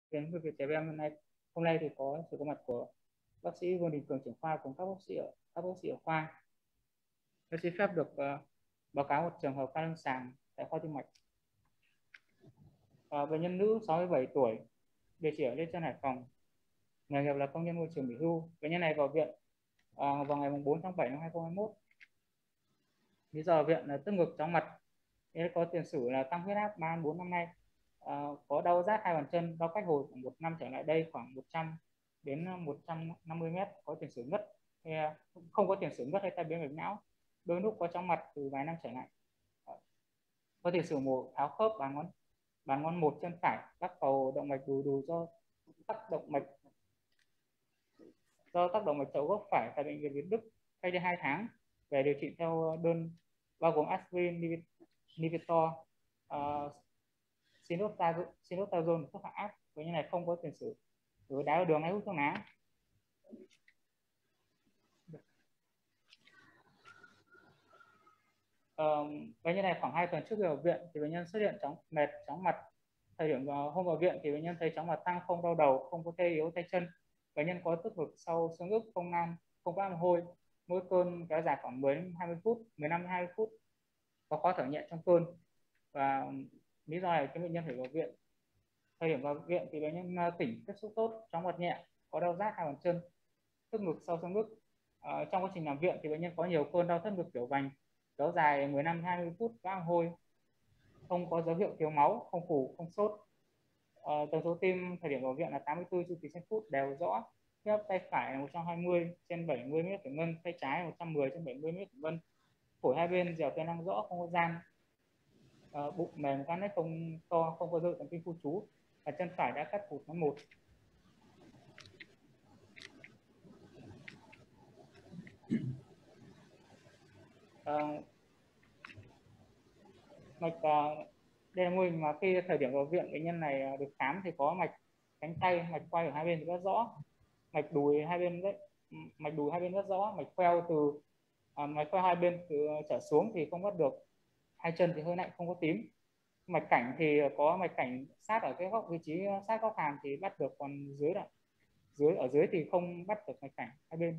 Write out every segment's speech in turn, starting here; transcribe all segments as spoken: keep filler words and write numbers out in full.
Đến với việc trẻ em hôm nay hôm nay thì có sự có mặt của bác sĩ Vương Đình Cường, trưởng khoa, cùng các bác sĩ ở các bác sĩ ở khoa. Tôi xin phép được uh, báo cáo một trường hợp ca lâm sàng tại khoa tim mạch. Uh, bệnh nhân nữ sáu mươi bảy tuổi, địa chỉ ở Lê Trân, Hải Phòng, nghề nghiệp là công nhân môi trường nghỉ hưu. Bệnh nhân này vào viện uh, vào ngày bốn tháng bảy năm hai nghìn không trăm hai mươi mốt. Lý do viện là tức ngực, chóng mặt, có tiền sử là tăng huyết áp ba bốn năm nay, à, có đau rát hai bàn chân, đau cách hồi khoảng một năm trở lại đây khoảng một trăm đến một trăm năm mươi mét, có tiền sử ngất, không có tiền sử ngất hay tai biến mạch não, đôi lúc có chóng mặt từ vài năm trở lại, có tiền sử mổ tháo khớp bàn ngón bàn ngón một chân phải, các cầu động mạch đùi đùi do tắc động mạch do tắc động mạch chậu gốc phải tại bệnh viện Việt Đức, cách đây hai tháng, về điều trị theo đơn bao gồm aspirin, Lipitor, uh, Sinotazone, thuốc hạ áp. Bệnh nhân này không có tiền sử với đái tháo đường hay hút thuốc lá. Uh, bệnh nhân này khoảng hai tuần trước khi vào viện thì bệnh nhân xuất hiện chóng mệt, chóng mặt. Thời điểm uh, hôm vào viện thì bệnh nhân thấy chóng mặt tăng, không đau đầu, không có tê yếu tay chân. Bệnh nhân có tức ngực sau xương ức, không nam, không có mồ hôi. Mỗi cơn kéo dài khoảng mười đến hai mươi phút, mười lăm đến hai mươi phút, có khó thở nhẹ trong cơn. Và lý do này cái bệnh nhân phải vào viện. Thời điểm vào viện thì bệnh nhân tỉnh, tiếp xúc tốt, chóng mặt nhẹ, có đau rát hai bàn chân, tức ngực sau xương ức. À, trong quá trình nằm viện thì bệnh nhân có nhiều cơn đau thắt ngực kiểu vành, kéo dài mười lăm đến hai mươi phút, vã mồ hôi, không có dấu hiệu thiếu máu, không phù, không sốt. À, tần số tim thời điểm vào viện là tám mươi tư chu kỳ trên phút, đều rõ. Huyết áp tay phải là một trăm hai mươi trên bảy mươi mét thủy ngân, tay trái một trăm mười trên bảy mươi mét thủy ngân. Phổi hai bên dẻo tiềm năng rõ, không có gian. À, bụng mềm, gan nách không to, không có dư thần kinh khu trú. Và chân phải đã cắt cụt ngón một. À, mạch uh, đây là mô hình mà khi thời điểm vào viện bệnh nhân này được khám thì có mạch cánh tay, mạch quay ở hai bên rất rõ, mạch đùi hai bên rất mạch đùi hai bên rất rõ, mạch queo từ uh, mạch queo hai bên từ trở xuống thì không bắt được, hai chân thì hơi lạnh, không có tím. Mạch cảnh thì có mạch cảnh sát ở cái góc vị trí sát góc hàm thì bắt được, còn dưới là dưới ở dưới thì không bắt được mạch cảnh hai bên.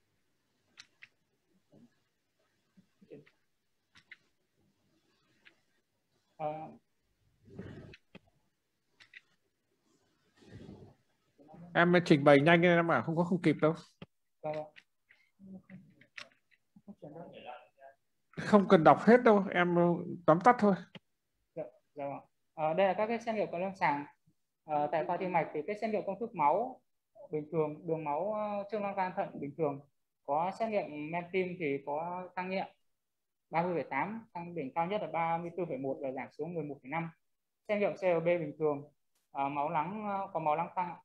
À, em trình bày nhanh nên em bảo không có không kịp đâu. Không cần đọc hết đâu, em tóm tắt thôi. Dạ, dạ. À, đây là các cái xét nghiệm cận lâm sàng. À, tại khoa tim mạch thì cái xét nghiệm công thức máu bình thường, đường máu, chức năng gan thận bình thường. Có xét nghiệm men tim thì có tăng nhẹ ba mươi phẩy tám, tăng đỉnh cao nhất là ba mươi tư phẩy một và giảm xuống mười một phẩy năm. Xét nghiệm xê lờ bê bình thường, à, máu nắng có máu nắng tăng.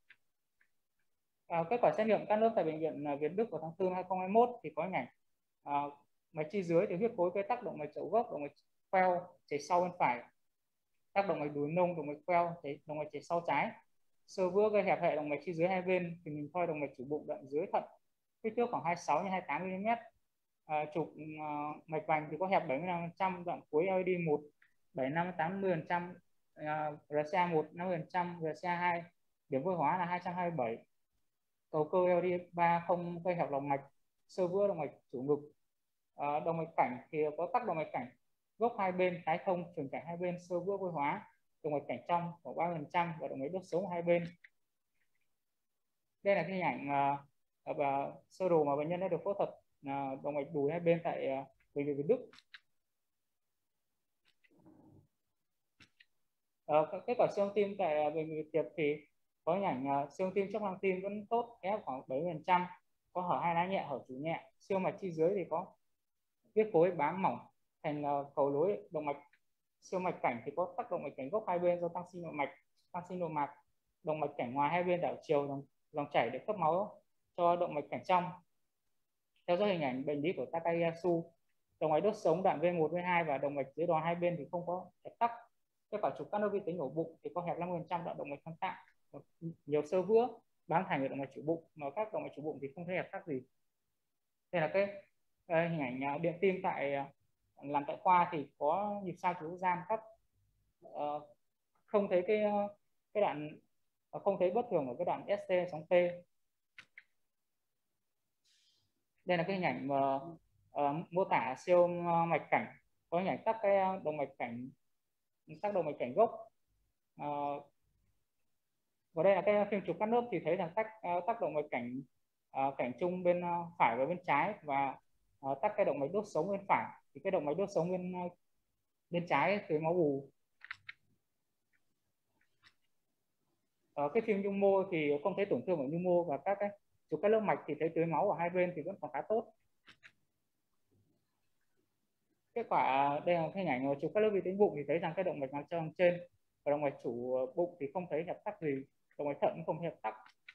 À, kết quả xét nghiệm cắt lớp tại bệnh viện Việt Đức vào tháng tư năm hai nghìn không trăm hai mươi mốt thì có hình ảnh à, mạch chi dưới thì huyết khối gây tắc động mạch chậu gốc, động mạch queo chảy sau bên phải, tác động mạch đùi nông, động mạch queo, động mạch chảy sau trái, xơ vữa gây hẹp hệ động mạch chi dưới hai bên, thì mình coi động mạch chủ bụng đoạn dưới thận, kích thước khoảng hai mươi sáu đến hai mươi tám mi li mét. À, trục à, mạch vành thì có hẹp bảy mươi lăm phần trăm, đoạn cuối lờ e đê một bảy mươi lăm đến tám mươi phần trăm, à, rờ xê a một năm mươi phần trăm, rờ xê a hai điểm vôi hóa là hai trăm hai mươi bảy, cầu cơ lờ e đê ba không gây hẹp lòng mạch, xơ vữa động mạch chủ ngực. À, động mạch cảnh thì có tắc động mạch cảnh gốc hai bên, tái thông, truyền cảnh hai bên, xơ vữa vôi hóa, động mạch cảnh trong khoảng ba mươi phần trăm và động mạch đốt sống hai bên. Đây là cái hình ảnh uh, và sơ đồ mà bệnh nhân đã được phẫu thuật uh, động mạch đùi hai bên tại uh, bệnh viện Việt Đức. Uh, kết quả siêu âm tim tại uh, bệnh viện Việt thì có hình ảnh uh, siêu âm tim, chức năng tim vẫn tốt, ép khoảng bảy mươi phần trăm, có hở hai lá nhẹ, hở chủ nhẹ. Siêu mạch chi dưới thì có huyết khối bám mỏng thành uh, cầu nối động mạch. Siêu mạch cảnh thì có tác động mạch cảnh gốc hai bên do tăng sinh nội mạch, tăng sinh nội mạc, động mạch cảnh ngoài hai bên đảo chiều dòng, dòng chảy để cấp máu cho động mạch cảnh trong. Theo dõi hình ảnh bệnh lý của Takayasu, động mạch đốt sống đoạn vê một, vê hai và động mạch dưới đòn hai bên thì không có hẹp tắc. Kết quả chụp cắt lớp vi tính ổ bụng thì có hẹp năm mươi phần trăm đoạn động mạch phân tạng, nhiều xơ vữa bám thành ở động mạch chủ bụng, mà các động mạch chủ bụng thì không thấy hẹp tắc gì. Đây là cái uh, hình ảnh uh, điện tim tại uh, làm tại khoa thì có nhịp sao chú gian thấp, uh, không thấy cái uh, cái đoạn không thấy bất thường ở cái đoạn ét tê sóng T. Đây là cái hình ảnh mà uh, mô tả siêu mạch cảnh, có hình ảnh tắc cái động mạch cảnh, tắc động mạch cảnh gốc. Uh, và đây là cái phim chụp cắt lớp thì thấy rằng tắc uh, tắc động mạch cảnh uh, cảnh trung bên uh, phải và bên trái, và uh, tắc cái động mạch đốt sống bên phải, thì cái động mạch đốt sống bên uh, bên trái tưới máu bù. Ở cái phim nhung mô thì không thấy tổn thương ở nhung mô, và các cái chụp các lớp mạch thì thấy tưới máu ở hai bên thì vẫn còn khá tốt. Kết quả đây là hình ảnh chụp các lớp vi tính bụng thì thấy rằng cái động mạch màng trong trên và động mạch chủ bụng thì không thấy hẹp tắc gì, động mạch thận cũng không hẹp tắc.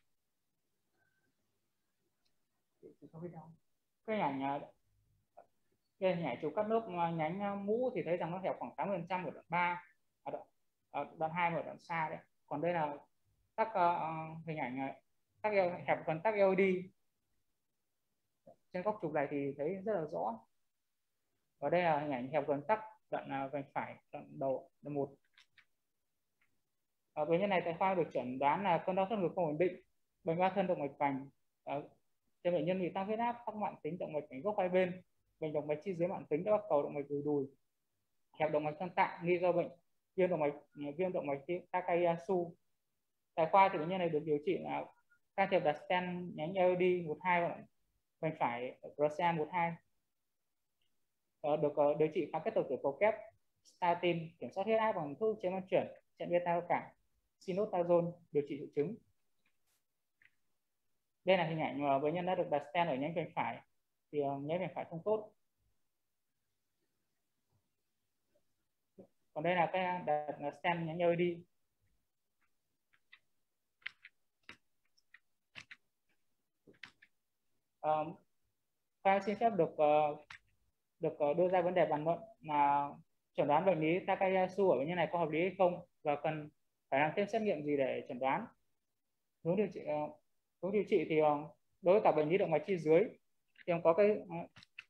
Cái hình ảnh cái hình ảnh chụp cắt lớp nhánh mũ thì thấy rằng nó hẹp khoảng tám mươi phần trăm ở đoạn ba, ở đoạn, ở đoạn hai và ở đoạn xa đấy. Còn đây là tắc uh, hình ảnh tắc hẹp phần tắc e o đê. Trên góc chụp này thì thấy rất là rõ. Và đây là hình ảnh hẹp gần tắc đoạn vành phải, đoạn đầu đoạn một. Ở bệnh nhân này tại khoa được chẩn đoán là cơn đau thắt ngực không ổn định, bệnh ba thân động mạch vành. Trên bệnh nhân bị tăng huyết áp, tắc mạn tính động mạch cảnh gốc hai bên, bệnh động mạch chi dưới mạn tính đã bắt cầu động mạch đùi đùi, hẹp động mạch thân tạng nghi do bệnh viêm động mạch viêm động mạch Takayasu. Tại khoa thì bệnh nhân này được điều trị là can thiệp đặt stent nhánh e o đê một hai và vành phải Rosen một hai. Được điều trị kháng kết hợp tiểu cầu kép, statin, kiểm soát huyết áp bằng thuốc chế man chuyển, trận beta cả, sinotazole, điều trị triệu chứng. Đây là hình ảnh mà bệnh nhân đã được đặt stent ở nhánh vành phải, thì nhánh vành phải không tốt. Còn đây là cái đặt stent nhánh e o đê. Um, Khoa xin phép được uh, được đưa ra vấn đề bàn luận là chẩn đoán bệnh lý Takayasu ở bệnh nhân này có hợp lý hay không, và cần phải làm thêm xét nghiệm gì để chẩn đoán. Hướng điều trị uh, hướng điều trị thì uh, đối với cả bệnh lý động mạch chi dưới thì có cái uh,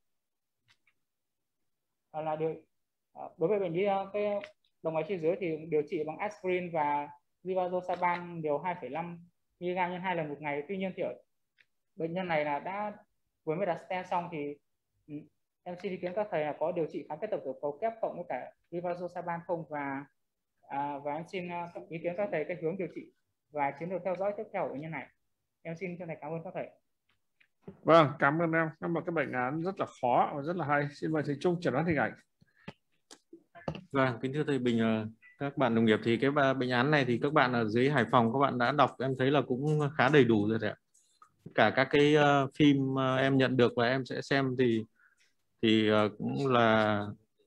là điều uh, đối với bệnh lý uh, cái động mạch chi dưới thì điều trị bằng aspirin và rivaroxaban liều hai phẩy năm mi-li-gam nhân hai lần một ngày. Tuy nhiên thì ở bệnh nhân này là đã vừa mới đặt stent xong thì um, em xin ý kiến các thầy là có điều trị kháng kết hợp tiểu cầu kép cộng với cả rivaroxaban không, và à, và em xin uh, ý kiến các thầy cái hướng điều trị và chiến lược theo dõi tiếp theo của bệnh nhân này. Em xin chân thành cảm ơn các thầy. Vâng, cảm ơn em. Nó một cái bệnh án rất là khó và rất là hay. Xin mời thầy Trung chẩn đoán hình ảnh. Vâng, kính thưa thầy Bình, các bạn đồng nghiệp, thì cái bệnh án này thì các bạn ở dưới Hải Phòng các bạn đã đọc, em thấy là cũng khá đầy đủ rồi đấy ạ. Cả các cái uh, phim uh, em nhận được và em sẽ xem thì thì uh, cũng là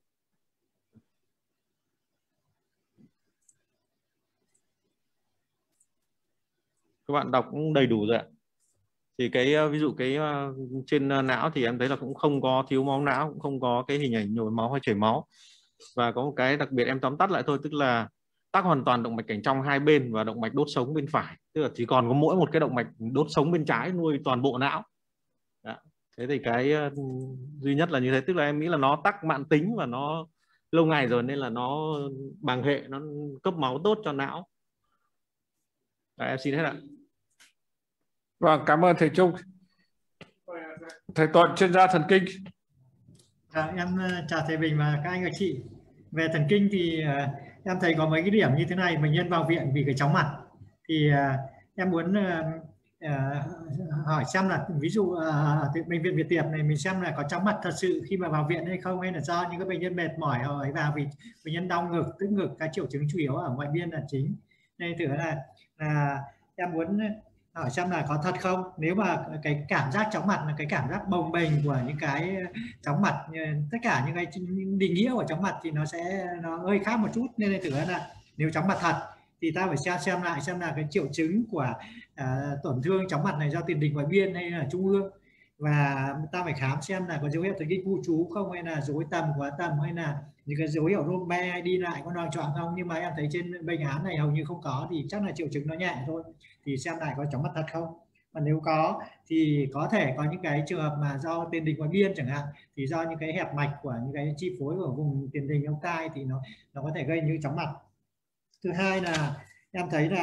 các bạn đọc cũng đầy đủ rồi ạ. Thì cái uh, ví dụ cái uh, trên uh, não thì em thấy là cũng không có thiếu máu não, cũng không có cái hình ảnh nhồi máu hay chảy máu. Và có một cái đặc biệt em tóm tắt lại thôi, tức là tắc hoàn toàn động mạch cảnh trong hai bên và động mạch đốt sống bên phải, tức là chỉ còn có mỗi một cái động mạch đốt sống bên trái nuôi toàn bộ não. Đó. Thế thì cái uh, duy nhất là như thế, tức là em nghĩ là nó tắc mạn tính và nó lâu ngày rồi nên là nó bàng hệ, nó cấp máu tốt cho não. Đấy, em xin hết ạ. Vâng, cảm ơn thầy Trung. Thầy Tuấn, chuyên gia thần kinh. À, em chào thầy Bình và các anh và chị. Về thần kinh thì uh, em thấy có mấy cái điểm như thế này. Bệnh nhân vào viện vì cái chóng mặt thì uh, em muốn uh, uh, hỏi xem là ví dụ uh, bệnh viện Việt Tiệp này mình xem là có chóng mặt thật sự khi mà vào viện hay không, hay là do những cái bệnh nhân mệt mỏi họ ấy vào vì bệnh nhân đau ngực, tức ngực, các triệu chứng chủ yếu ở ngoại biên là chính. Nên thử là, là em muốn hỏi xem là có thật không. Nếu mà cái cảm giác chóng mặt là cái cảm giác bồng bềnh của những cái chóng mặt, tất cả những cái định nghĩa của chóng mặt thì nó sẽ nó hơi khác một chút. Nên thử là nếu chóng mặt thật thì ta phải xem xem lại xem là cái triệu chứng của à, tổn thương chóng mặt này do tiền đình ngoại biên hay là trung ương, và ta phải khám xem là có dấu hiệu thần kinh khu trú không, hay là rối tầm, quá tầm, hay là những cái dấu hiệu rôm be hay đi lại có đòi chọn không. Nhưng mà em thấy trên bệnh án này hầu như không có, thì chắc là triệu chứng nó nhẹ thôi, thì xem lại có chóng mặt thật không. Mà nếu có thì có thể có những cái trường hợp mà do tiền đình ngoại biên chẳng hạn, thì do những cái hẹp mạch của những cái chi phối của vùng tiền đình ống tai thì nó nó có thể gây như chóng mặt. Thứ hai là em thấy là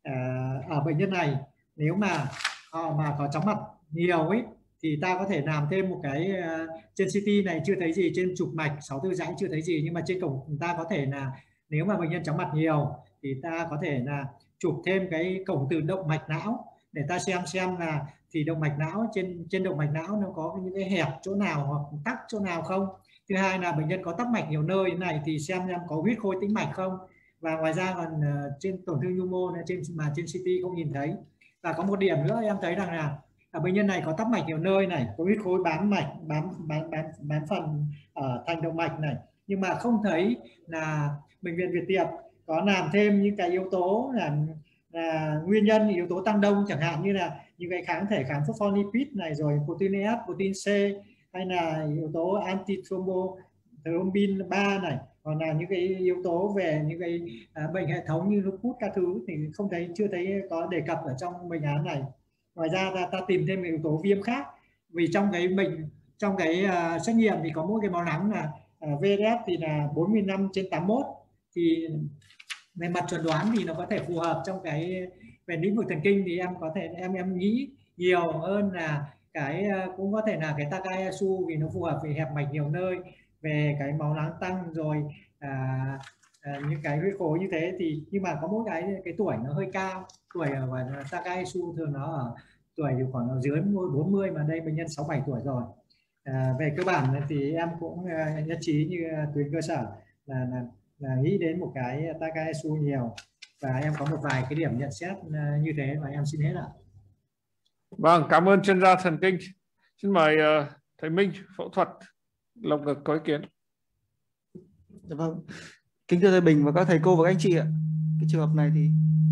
ở bệnh nhân này nếu mà họ mà có chóng mặt nhiều ấy thì ta có thể làm thêm một cái uh, trên xê tê này chưa thấy gì, trên chụp mạch sáu tư dãy chưa thấy gì, nhưng mà trên cổng ta có thể là nếu mà bệnh nhân chóng mặt nhiều thì ta có thể là chụp thêm cái cổng từ động mạch não để ta xem xem là thì động mạch não trên trên động mạch não nó có những cái hẹp chỗ nào hoặc tắc chỗ nào không. Thứ hai là bệnh nhân có tắc mạch nhiều nơi này thì xem xem có huyết khối tĩnh mạch không. Và ngoài ra còn uh, trên tổn thương nhu mô trên mà trên xê tê không nhìn thấy. Và có một điểm nữa em thấy rằng là à, bệnh nhân này có tắc mạch nhiều nơi này, có huyết khối bám mạch, bám bám bám, bám phần ở uh, thành động mạch này, nhưng mà không thấy là bệnh viện Việt Tiệp có làm thêm những cái yếu tố là, là nguyên nhân yếu tố tăng đông, chẳng hạn như là những cái kháng thể kháng phospholipid này, rồi protein F, protein C, hay là yếu tố antithrombin ba này, còn là những cái yếu tố về những cái à, bệnh hệ thống như lupus các thứ thì không thấy, chưa thấy có đề cập ở trong bệnh án này. Ngoài ra ta, ta tìm thêm yếu tố viêm khác, vì trong cái bệnh trong cái uh, xét nghiệm thì có mỗi cái máu nắng là uh, vê ép thì là bốn mươi lăm trên tám mươi mốt, thì về mặt chuẩn đoán thì nó có thể phù hợp trong cái về lĩnh vực thần kinh, thì em có thể em em nghĩ nhiều hơn là cái cũng có thể là cái Takayasu vì nó phù hợp với hẹp mạch nhiều nơi, về cái máu nắng tăng rồi à, à, những cái huyết khối như thế. Thì nhưng mà có mỗi cái cái tuổi nó hơi cao, tuổi ở và Takayasu thường nó ở tuổi thì khoảng ở dưới bốn mươi, mà đây bệnh nhân sáu bảy tuổi rồi. À, về cơ bản thì em cũng uh, nhất trí như tuyến cơ sở là, là là nghĩ đến một cái Takayasu nhiều, và em có một vài cái điểm nhận xét uh, như thế, và em xin hết ạ. Vâng, cảm ơn chuyên gia thần kinh. Xin mời uh, thầy Minh, phẫu thuật lồng ngực có ý kiến. Dạ vâng, kính thưa thầy Bình và các thầy cô và các anh chị ạ. Cái trường hợp này thì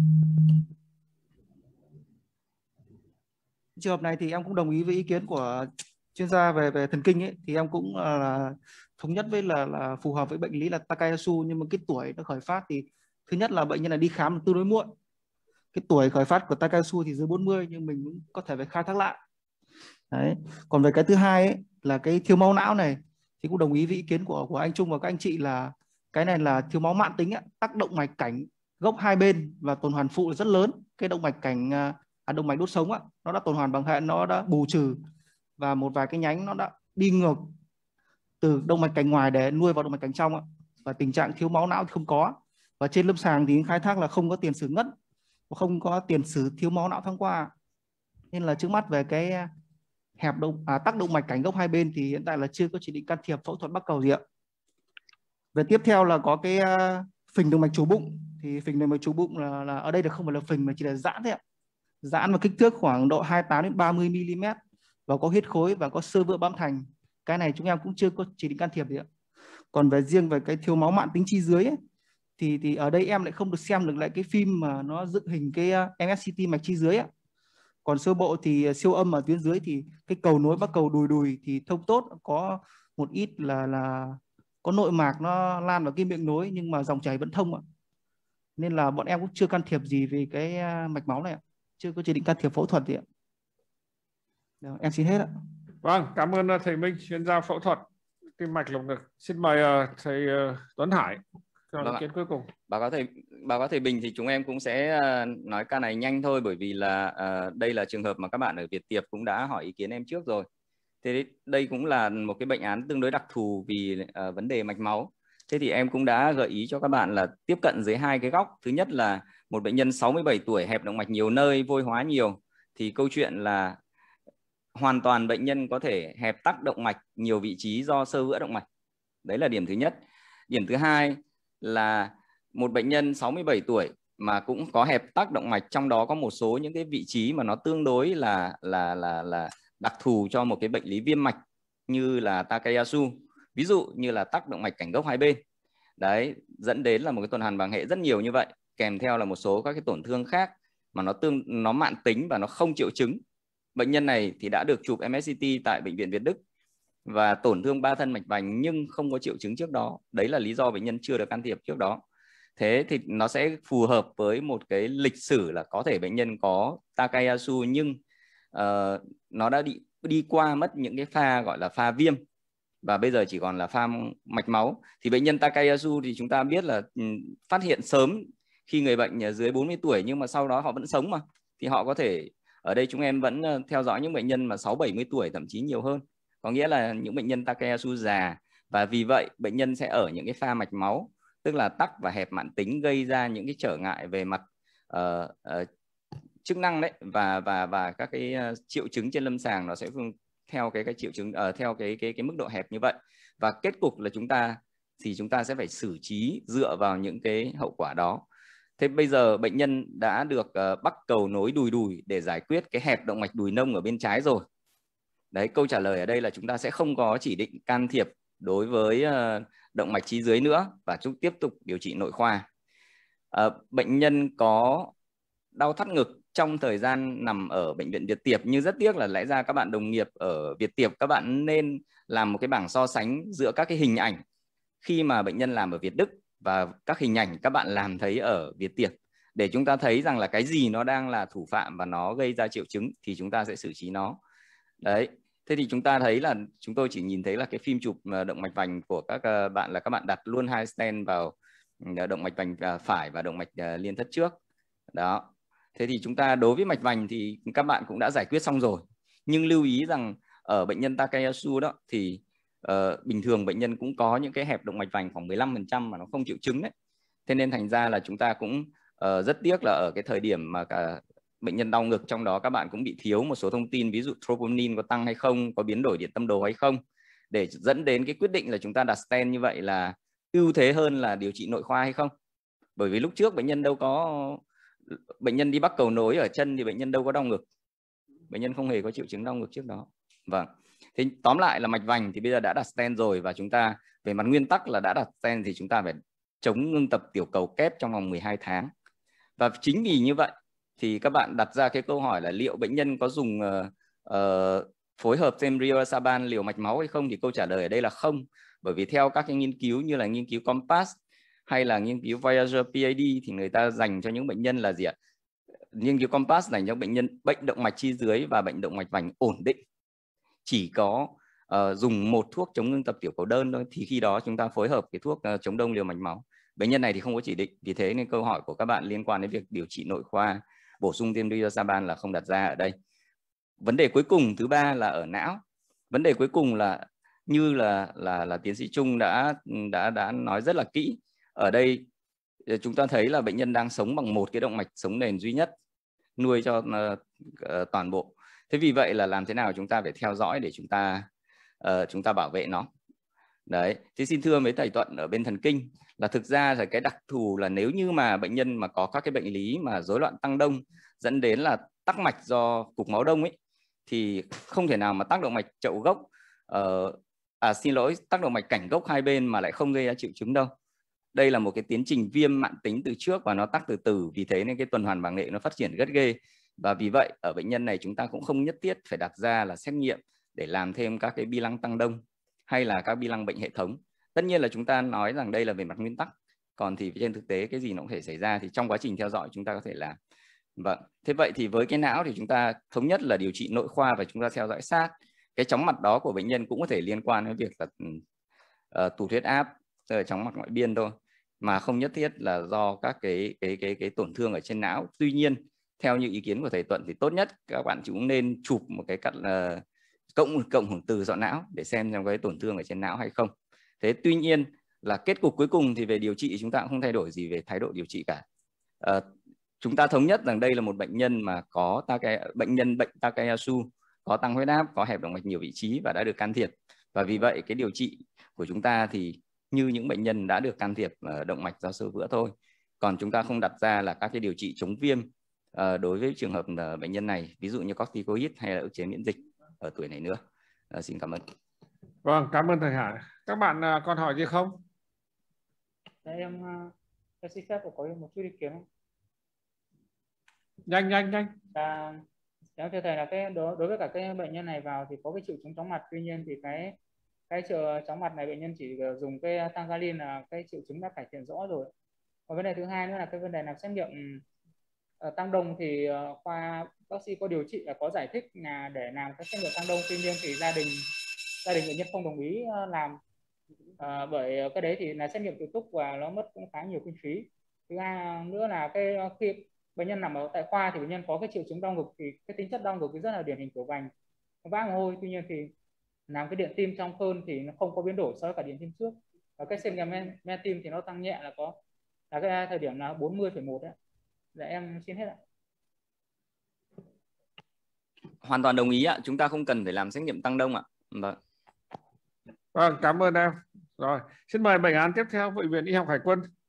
trường hợp này thì em cũng đồng ý với ý kiến của chuyên gia về về thần kinh ấy, thì em cũng là thống nhất với là là phù hợp với bệnh lý là Takayasu, nhưng mà cái tuổi nó khởi phát thì thứ nhất là bệnh nhân là đi khám tương đối muộn. Cái tuổi khởi phát của Takayasu thì dưới bốn mươi, nhưng mình cũng có thể phải khai thác lại. Đấy. Còn về cái thứ hai ấy, là cái thiếu máu não này thì cũng đồng ý với ý kiến của của anh Trung và các anh chị là cái này là thiếu máu mãn tính ấy, tác động mạch cảnh gốc hai bên và tuần hoàn phụ rất lớn. Cái động mạch cảnh à, động mạch đốt sống ấy, nó đã tuần hoàn bằng hệ, nó đã bù trừ, và một vài cái nhánh nó đã đi ngược từ động mạch cảnh ngoài để nuôi vào động mạch cảnh trong ấy. Và tình trạng thiếu máu não thì không có, và trên lâm sàng thì khai thác là không có tiền sử ngất, không có tiền sử thiếu máu não thoáng qua, nên là trước mắt về cái hẹp động à, tắc động mạch cảnh gốc hai bên thì hiện tại là chưa có chỉ định can thiệp phẫu thuật bắc cầu gì ạ. Về tiếp theo là có cái uh, phình động mạch chủ bụng, thì phình động mạch chủ bụng là, là ở đây là không phải là phình mà chỉ là giãn thôi ạ, giãn và kích thước khoảng độ hai mươi tám đến ba mươi mi li mét, và có huyết khối và có xơ vữa bám thành. Cái này chúng em cũng chưa có chỉ định can thiệp gì ạ. Còn về riêng về cái thiếu máu mạn tính chi dưới ấy, thì thì ở đây em lại không được xem được lại cái phim mà nó dựng hình cái uh, em ét xê tê mạch chi dưới ấy. Còn sơ bộ thì siêu âm ở tuyến dưới thì cái cầu nối bắc cầu đùi đùi thì thông tốt, có một ít là là có nội mạc nó lan vào cái miệng nối, nhưng mà dòng chảy vẫn thông ạ. Nên là bọn em cũng chưa can thiệp gì về cái mạch máu này ạ, chưa có chỉ định can thiệp phẫu thuật gì ạ. Được, em xin hết ạ. Vâng, cảm ơn thầy Minh, chuyên gia phẫu thuật tim mạch lồng ngực. Xin mời uh, thầy uh, Tuấn Hải cho ý kiến cuối cùng. Báo cáo thầy, báo cáo thầy Bình thì chúng em cũng sẽ uh, nói ca này nhanh thôi, bởi vì là uh, đây là trường hợp mà các bạn ở Việt Tiệp cũng đã hỏi ý kiến em trước rồi. Thế đây cũng là một cái bệnh án tương đối đặc thù vì uh, vấn đề mạch máu. Thế thì em cũng đã gợi ý cho các bạn là tiếp cận dưới hai cái góc. Thứ nhất là một bệnh nhân sáu mươi bảy tuổi, hẹp động mạch nhiều nơi, vôi hóa nhiều, thì câu chuyện là hoàn toàn bệnh nhân có thể hẹp tắc động mạch nhiều vị trí do xơ vữa động mạch. Đấy là điểm thứ nhất. Điểm thứ hai là một bệnh nhân sáu mươi bảy tuổi mà cũng có hẹp tắc động mạch, trong đó có một số những cái vị trí mà nó tương đối là là là là đặc thù cho một cái bệnh lý viêm mạch như là Takayasu, ví dụ như là tắc động mạch cảnh gốc hai bên. Đấy, dẫn đến là một cái tuần hoàn bằng hệ rất nhiều như vậy, kèm theo là một số các cái tổn thương khác mà nó tương nó mạn tính và nó không triệu chứng. Bệnh nhân này thì đã được chụp em ét xê tê tại bệnh viện Việt Đức và tổn thương ba thân mạch vành nhưng không có triệu chứng trước đó. Đấy là lý do bệnh nhân chưa được can thiệp trước đó. Thế thì nó sẽ phù hợp với một cái lịch sử là có thể bệnh nhân có Takayasu nhưng uh, nó đã đi, đi qua mất những cái pha gọi là pha viêm và bây giờ chỉ còn là pha mạch máu. Thì bệnh nhân Takayasu thì chúng ta biết là um, phát hiện sớm khi người bệnh dưới bốn mươi tuổi nhưng mà sau đó họ vẫn sống mà, thì họ có thể, ở đây chúng em vẫn theo dõi những bệnh nhân mà sáu bảy mươi tuổi thậm chí nhiều hơn, có nghĩa là những bệnh nhân Takayasu già, và vì vậy bệnh nhân sẽ ở những cái pha mạch máu, tức là tắc và hẹp mãn tính, gây ra những cái trở ngại về mặt uh, uh, chức năng đấy, và và và các cái uh, triệu chứng trên lâm sàng nó sẽ theo cái cái triệu chứng uh, theo cái cái cái mức độ hẹp như vậy, và kết cục là chúng ta thì chúng ta sẽ phải xử trí dựa vào những cái hậu quả đó. Thế bây giờ bệnh nhân đã được uh, bắc cầu nối đùi đùi để giải quyết cái hẹp động mạch đùi nông ở bên trái rồi. Đấy, câu trả lời ở đây là chúng ta sẽ không có chỉ định can thiệp đối với uh, động mạch chi dưới nữa, và chúng tiếp tục điều trị nội khoa. Uh, bệnh nhân có đau thắt ngực trong thời gian nằm ở bệnh viện Việt Tiệp, nhưng rất tiếc là lẽ ra các bạn đồng nghiệp ở Việt Tiệp các bạn nên làm một cái bảng so sánh giữa các cái hình ảnh khi mà bệnh nhân làm ở Việt Đức và các hình ảnh các bạn làm thấy ở Việt Tiệp, để chúng ta thấy rằng là cái gì nó đang là thủ phạm và nó gây ra triệu chứng thì chúng ta sẽ xử trí nó. Đấy, thế thì chúng ta thấy là chúng tôi chỉ nhìn thấy là cái phim chụp động mạch vành của các bạn là các bạn đặt luôn hai stent vào động mạch vành phải và động mạch liên thất trước. Đó. Thế thì chúng ta đối với mạch vành thì các bạn cũng đã giải quyết xong rồi. Nhưng lưu ý rằng ở bệnh nhân Takayasu đó thì uh, bình thường bệnh nhân cũng có những cái hẹp động mạch vành khoảng mười lăm phần trăm mà nó không triệu chứng đấy. Thế nên thành ra là chúng ta cũng uh, rất tiếc là ở cái thời điểm mà cả bệnh nhân đau ngực, trong đó các bạn cũng bị thiếu một số thông tin, ví dụ troponin có tăng hay không, có biến đổi điện tâm đồ hay không, để dẫn đến cái quyết định là chúng ta đặt stent như vậy là ưu thế hơn là điều trị nội khoa hay không. Bởi vì lúc trước bệnh nhân đâu có, bệnh nhân đi bắc cầu nối ở chân thì bệnh nhân đâu có đau ngực, bệnh nhân không hề có triệu chứng đau ngực trước đó. Vâng, thế tóm lại là mạch vành thì bây giờ đã đặt stent rồi, và chúng ta về mặt nguyên tắc là đã đặt stent thì chúng ta phải chống ngưng tập tiểu cầu kép trong vòng mười hai tháng. Và chính vì như vậy thì các bạn đặt ra cái câu hỏi là liệu bệnh nhân có dùng uh, uh, phối hợp thêm rivaroxaban liều mạch máu hay không, thì câu trả lời ở đây là không. Bởi vì theo các cái nghiên cứu như là nghiên cứu COMPASS hay là nghiên cứu Voyager pê a đê thì người ta dành cho những bệnh nhân là gì ạ? Nghiên cứu COMPASS dành cho bệnh nhân bệnh động mạch chi dưới và bệnh động mạch vành ổn định, chỉ có uh, dùng một thuốc chống ngưng tập tiểu cầu đơn thôi, thì khi đó chúng ta phối hợp cái thuốc uh, chống đông liều mạch máu. Bệnh nhân này thì không có chỉ định, vì thế nên câu hỏi của các bạn liên quan đến việc điều trị nội khoa bổ sung thêm rivaroxaban là không đặt ra ở đây. Vấn đề cuối cùng thứ ba là ở não. Vấn đề cuối cùng là như là là là tiến sĩ Trung đã đã đã nói rất là kỹ. Ở đây chúng ta thấy là bệnh nhân đang sống bằng một cái động mạch sống nền duy nhất, nuôi cho uh, uh, toàn bộ. Thế vì vậy là làm thế nào chúng ta phải theo dõi để chúng ta uh, chúng ta bảo vệ nó. Đấy, thì xin thưa với thầy Thuận ở bên thần kinh là thực ra là cái đặc thù là nếu như mà bệnh nhân mà có các cái bệnh lý mà rối loạn tăng đông dẫn đến là tắc mạch do cục máu đông ấy, thì không thể nào mà tắc động mạch chậu gốc, uh, à xin lỗi, tắc động mạch cảnh gốc hai bên mà lại không gây ra triệu chứng đâu. Đây là một cái tiến trình viêm mãn tính từ trước và nó tắc từ từ, vì thế nên cái tuần hoàn bàng nghệ nó phát triển rất ghê. Và vì vậy ở bệnh nhân này chúng ta cũng không nhất thiết phải đặt ra là xét nghiệm để làm thêm các cái bi lăng tăng đông hay là các bi lăng bệnh hệ thống. Tất nhiên là chúng ta nói rằng đây là về mặt nguyên tắc, còn thì trên thực tế cái gì nó cũng thể xảy ra, thì trong quá trình theo dõi chúng ta có thể làm. Vâng, thế vậy thì với cái não thì chúng ta thống nhất là điều trị nội khoa và chúng ta theo dõi sát. Cái chóng mặt đó của bệnh nhân cũng có thể liên quan đến việc là uh, tụt huyết áp, chóng mặt ngoại biên thôi, mà không nhất thiết là do các cái cái cái cái tổn thương ở trên não. Tuy nhiên theo như ý kiến của thầy Thuận thì tốt nhất các bạn cũng nên chụp một cái cắt uh, cộng cộng hưởng từ sọ não để xem xem có cái tổn thương ở trên não hay không. Thế tuy nhiên là kết cục cuối cùng thì về điều trị chúng ta cũng không thay đổi gì về thái độ điều trị cả. Uh, chúng ta thống nhất rằng đây là một bệnh nhân mà có Taka, bệnh nhân bệnh Takayasu, có tăng huyết áp, có hẹp động mạch nhiều vị trí và đã được can thiệp. Và vì vậy cái điều trị của chúng ta thì như những bệnh nhân đã được can thiệp động mạch do xơ vữa thôi. Còn chúng ta không đặt ra là các cái điều trị chống viêm uh, đối với trường hợp uh, bệnh nhân này, ví dụ như corticoid hay là ức chế miễn dịch ở tuổi này nữa. Uh, xin cảm ơn. Vâng, cảm ơn thầy Hải. Các bạn uh, còn hỏi gì không? Dạ, em uh, xin phép có một chút ý kiến. Nhanh nhanh nhanh. Dạ, thưa thầy là cái đối, đối với cả cái bệnh nhân này vào thì có cái triệu chứng chóng mặt, tuy nhiên thì cái cái triệu chóng mặt này bệnh nhân chỉ dùng cái tangalin là cái triệu chứng đã cải thiện rõ rồi. Và vấn đề thứ hai nữa là cái vấn đề làm xét nghiệm uh, tăng đông thì uh, khoa bác sĩ có điều trị và có giải thích là để làm cái xét nghiệm tăng đông, tuy nhiên thì gia đình gia đình bệnh nhân không đồng ý uh, làm uh, bởi cái đấy thì là xét nghiệm tự túc và nó mất cũng khá nhiều kinh phí. Thứ hai nữa là cái khi bệnh nhân nằm ở tại khoa thì bệnh nhân có cái triệu chứng đau ngực, thì cái tính chất đau ngực thì rất là điển hình của vành vã mồ hôi. Tuy nhiên thì làm cái điện tim trong cơn thì nó không có biến đổi so với cả điện tim trước, và cái xét nghiệm men, men tim thì nó tăng nhẹ là có là cái thời điểm là bốn mươi phẩy một đấy. Dạ em xin hết ạ. Hoàn toàn đồng ý ạ, chúng ta không cần phải làm xét nghiệm tăng đông ạ. Vâng. Vâng, cảm ơn em. Rồi, xin mời bệnh án tiếp theo, Bệnh viện Y học Hải quân.